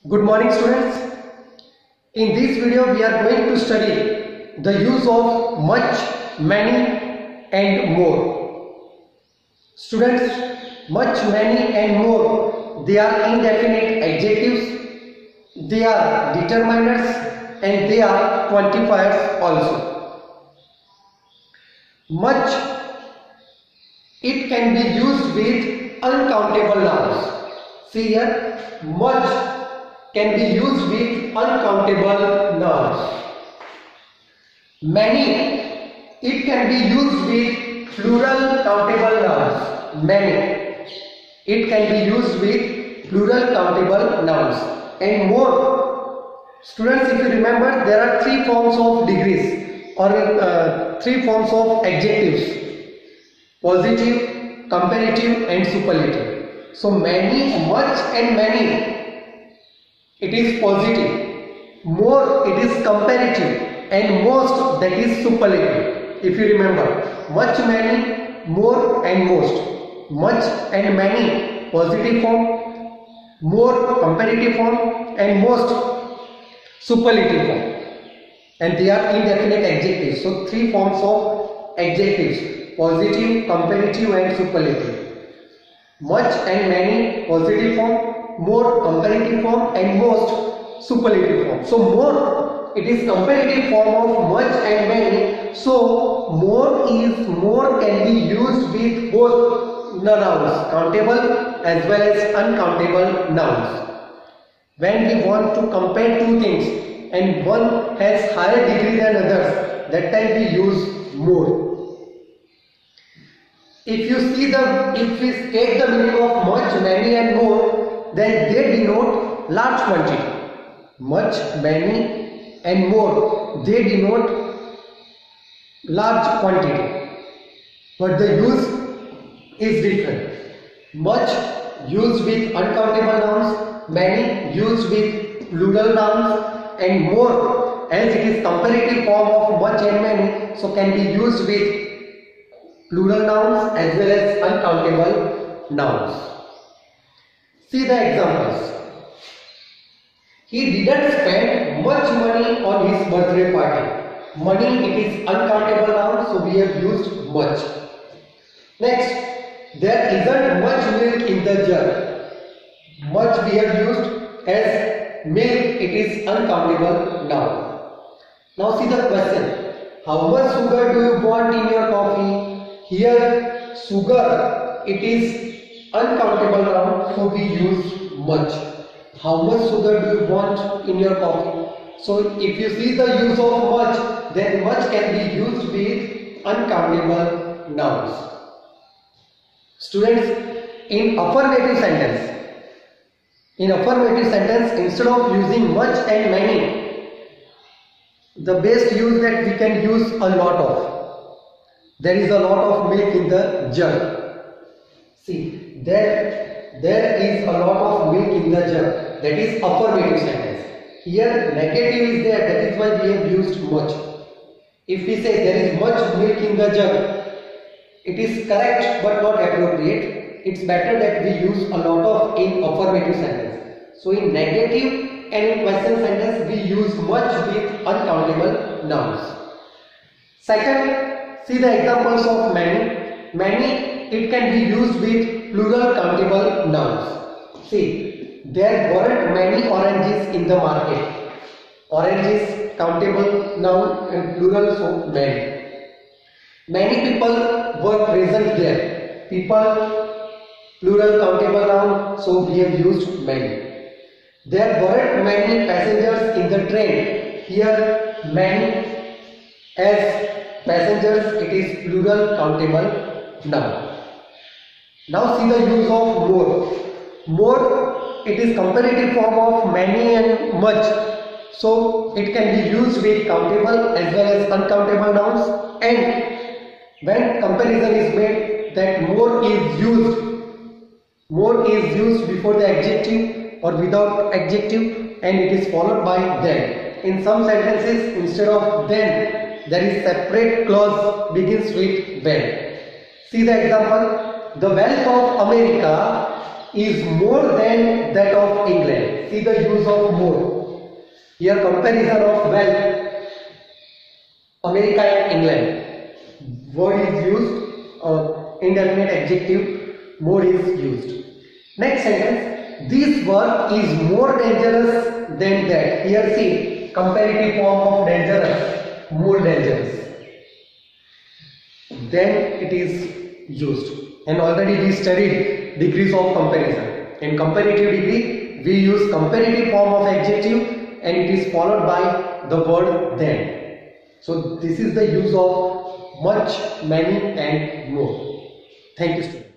Good morning, students. In this video we are going to study the use of much, many and more. Students, much, many and more, they are indefinite adjectives, they are determiners and they are quantifiers also. Much, it can be used with uncountable nouns. See here, much can be used with uncountable nouns. Many, it can be used with plural countable nouns. Many, it can be used with plural countable nouns. And more, students, if you remember, there are three forms of degrees or three forms of adjectives: positive, comparative and superlative. So many, much and many, it is positive, more it is comparative and most that is superlative. If you remember, much, many, more and most. Much and many positive form, more comparative form and most superlative form, and they are indefinite adjectives. So three forms of adjectives: positive, comparative and superlative. Much and many positive form, more comparative form and most superlative form. So more, it is comparative form of much and many. So more can be used with both nouns, countable as well as uncountable nouns. When we want to compare two things and one has higher degree than others, that time we use more. If we take the meaning of much, many and more, then they denote large quantity. Much, many and more, they denote large quantity. But the use is different. Much used with uncountable nouns, many used with plural nouns, and more, as it is comparative form of much and many, so can be used with plural nouns as well as uncountable nouns. See the examples. He didn't spend much money on his birthday party. Money, it is uncountable noun, so we have used much. Next, there isn't much milk in the jug. Much we have used as milk, it is uncountable noun. Now see the question. How much sugar do you want in your coffee? Here, sugar, it is uncountable noun, so we use much. How much sugar do you want in your coffee? So if you see the use of much, then much can be used with uncountable nouns. Students, in affirmative sentence, instead of using much and many, the best use that we can use a lot of. There is a lot of milk in the jug. See, there is a lot of milk in the jug. That is affirmative sentence. Here negative is there, that is why we have used much. If we say there is much milk in the jug, it is correct but not appropriate. It's better that we use a lot of in affirmative sentence. So in negative and in question sentence we use much with uncountable nouns. Second, see the examples of many. Many, it can be used with plural countable nouns. See, there weren't many oranges in the market. Oranges, countable noun and plural, so many. Many people were present there. People, plural countable noun, so we have used many. There weren't many passengers in the train. Here, many as passengers, it is plural countable noun. Now see the use of more. More, it is comparative form of many and much. So it can be used with countable as well as uncountable nouns, and when comparison is made, that more is used before the adjective or without adjective, and it is followed by then. In some sentences, instead of then, there is separate clause begins with when. See the example. The wealth of America is more than that of England. See the use of more. Here comparison of wealth, America and England. Word is used, indefinite adjective, more is used. Next sentence, this work is more dangerous than that. Here see, comparative form of dangerous, more dangerous. Then it is used. And already we studied degrees of comparison. In comparative degree, we use comparative form of adjective and it is followed by the word then. So this is the use of much, many and more. Thank you, students.